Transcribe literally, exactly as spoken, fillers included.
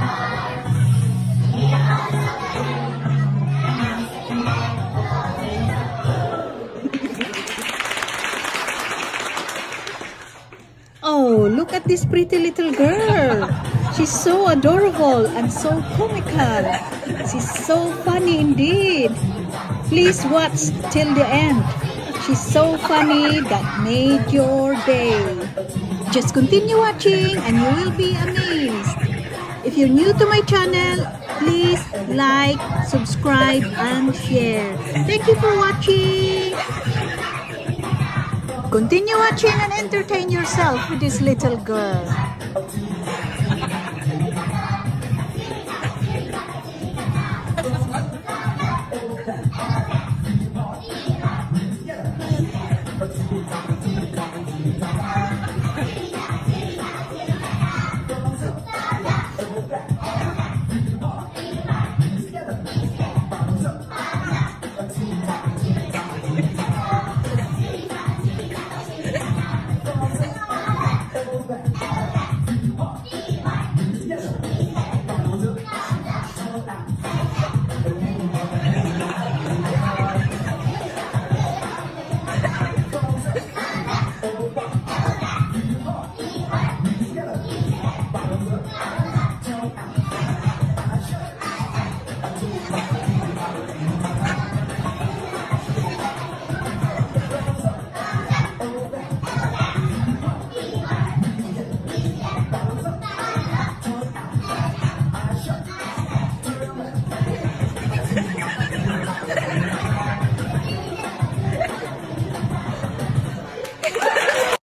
Oh, look at this pretty little girl. She's so adorable and so comical. She's so funny indeed. Please watch till the end. She's so funny that made your day. Just continue watching and you will be amazed. If you're new to my channel, please like, subscribe, and share. Thank you for watching. Continue watching and entertain yourself with this little girl.